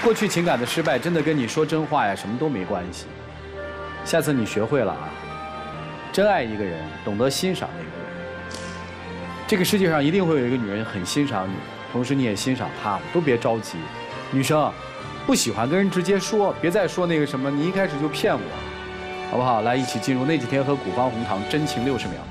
过去情感的失败，真的跟你说真话呀什么都没关系。下次你学会了啊，真爱一个人，懂得欣赏那个人。这个世界上一定会有一个女人很欣赏你，同时你也欣赏她，都别着急。女生，不喜欢跟人直接说，别再说那个什么，你一开始就骗我，好不好？来，一起进入那几天和古方红糖真情60秒。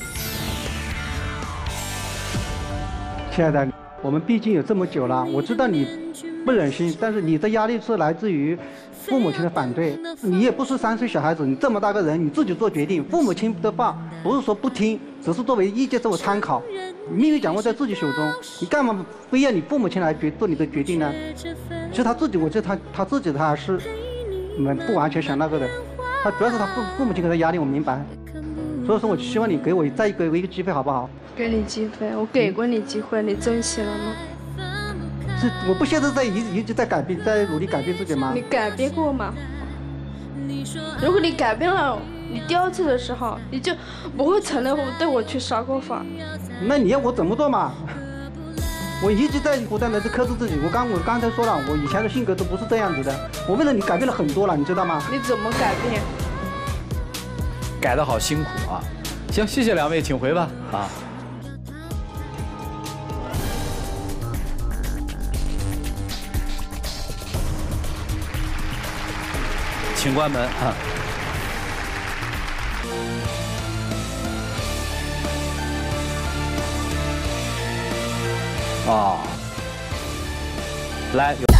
亲爱的，我们毕竟有这么久了，我知道你不忍心，但是你的压力是来自于父母亲的反对。你也不是3岁小孩子，你这么大个人，你自己做决定。父母亲的话不是说不听，只是作为意见，作为参考。命运掌握在自己手中，你干嘛非要你父母亲来做你的决定呢？其实他自己，我觉得他自己他是不完全想那个的，他主要是他父母亲给他压力，我明白。所以说我希望你再给我一个机会，好不好？ 给你机会，我给过你机会，你珍惜了吗？ 是，我不现在一直在改变，在努力改变自己吗？ 你改变过吗？如果你改变了，你第2次的时候，你就不会承认对我去撒过谎。 那你要我怎么做嘛？我一直在不断的克制自己。我刚才说了，我以前的性格都不是这样子的。我为了你改变了很多了，你知道吗？ 你怎么改变？ 改得好辛苦啊！行，谢谢2位，请回吧啊。请关门啊！来。